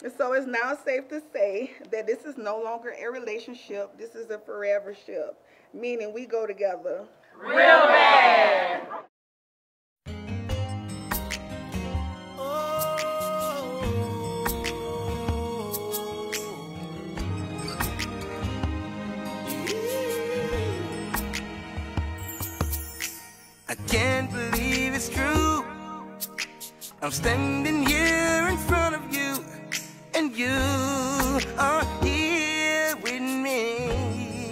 So it's now safe to say that this is no longer a relationship. This is a forever ship, meaning we go together real bad. I can't believe it's true. I'm standing here in front of you, and you are here with me.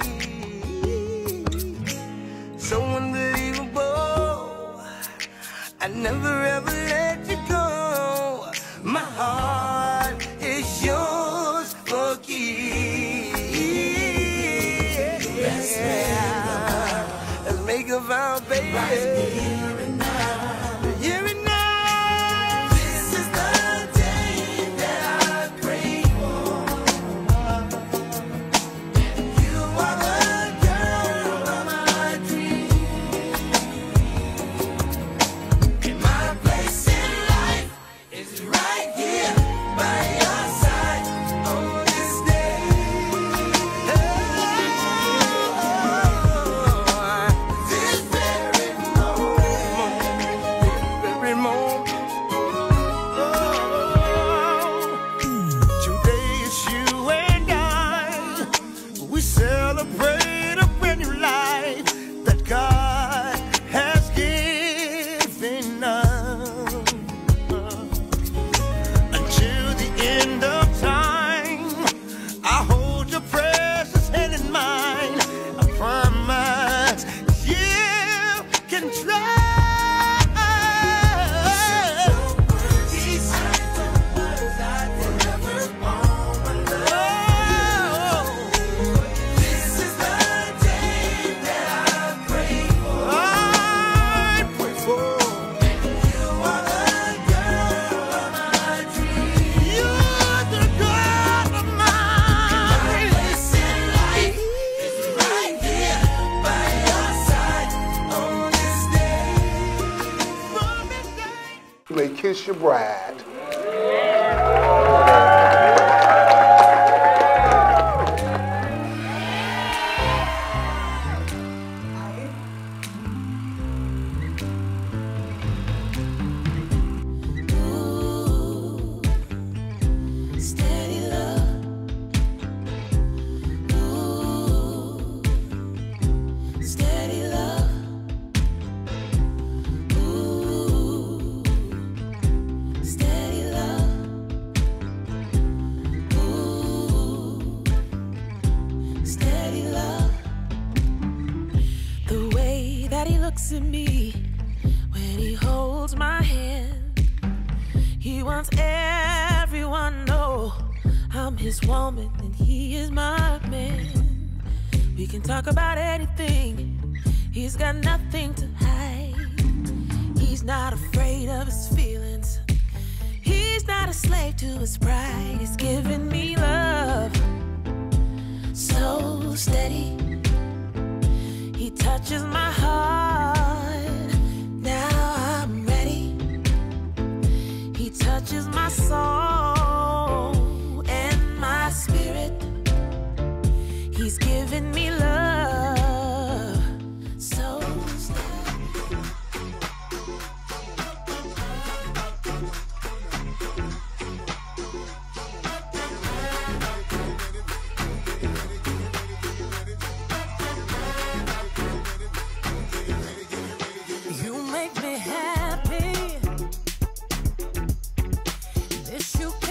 So unbelievable. I never ever let you go. My heart is yours for keys. Let's make a vow, baby. Right here and now. Here and now. This is the day that I prayed for. And you are the girl of my dreams. And my place in life is right here by your side on this day. This very moment. Today is you and I. We celebrate a brand new life that God has given us. Until the end of time, I hold your precious hand in mine. I promise you can trust. These are the words I deliver on my love. This is the day that I pray for. I pray for. You are the girl of my dreams. You're the girl of mine. My place in life is right here by your side on this day. From this day. You may kiss your bride. Steady love. Ooh, steady love. Ooh, steady love. Ooh, steady love. The way that he looks at me when he holds my hand. He wants everyone to know I'm his woman and he is my man. We can talk about anything. He's got nothing to hide. He's not afraid of his feelings. He's not a slave to his pride. He's giving me love so steady. He touches my heart. Now I'm ready. He touches my soul and my spirit. He's giving me love so steady. You make me happy. This you can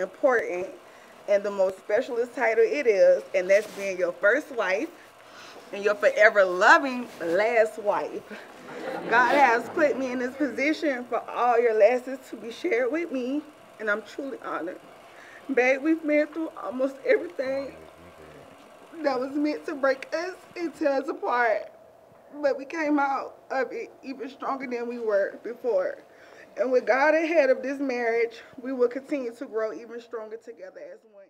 important and the most specialist title it is, and that's being your first wife and your forever loving last wife. God has put me in this position for all your lessons to be shared with me, and I'm truly honored. Babe, we've been through almost everything that was meant to break us and tear us apart, but we came out of it even stronger than we were before. And with God ahead of this marriage, we will continue to grow even stronger together as one.